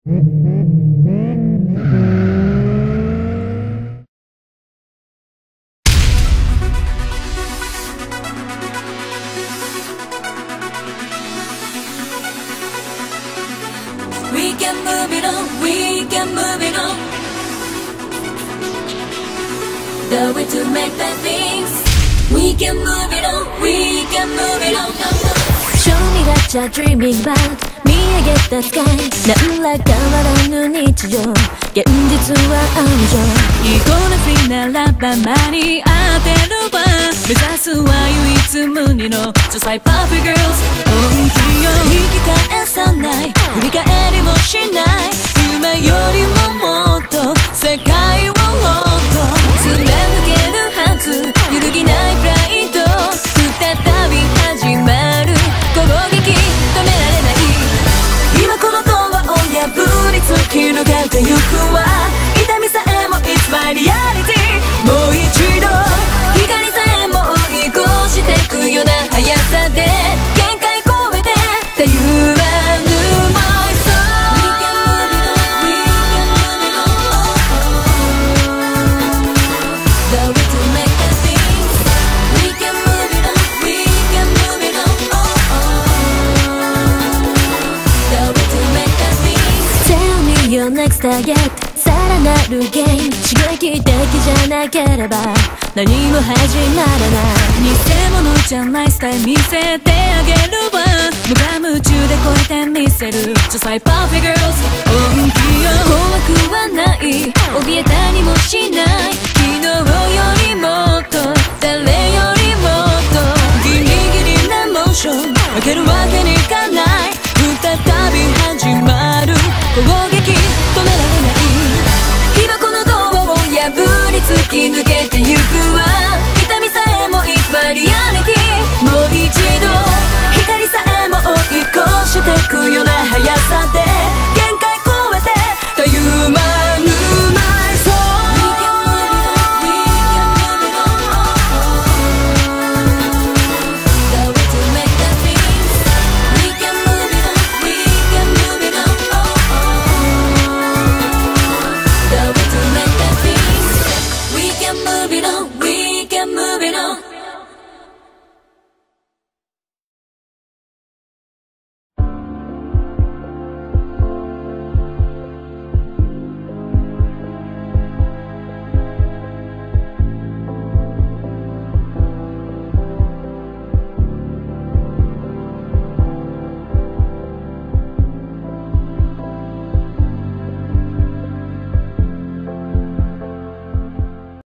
We can move it on, we can move it on. The way to make bad things. We can move it on, we can move it on. Show me that you're dreaming about. 見上げたスカイ何ら変わらぬ日常。現実は暗場。いい子な日ならば間に合ってるわ。目指すは唯一無二の Just like Puffy Girls。本気よ引き返さない。振り返りもしない。今よりももっと世界をもっと貫けるはず。揺るぎないプライド。再び始まる攻撃止められない。今このドアを破り突き抜けてゆくわ。痛みさえも It's my reality。 もう一度光さえも追い越してくような速さで限界超えてたゆらぬMy soul。 We can move it on, we can move it on。 The way to make the things。 We can move it on, we can move it on。 The way to make the things。 Tell me your next target。さらなるゲーム刺激的じゃなければ何も始まらない。偽物じゃないスタイル見せてあげるわ。無我夢中で超えてみせる Just like Puffy Girls。 本気よ怖くはない。怯えたりもしない。昨日よりもっと誰よりもっとギリギリなモーション負けるわけにいかない。再び始まる攻撃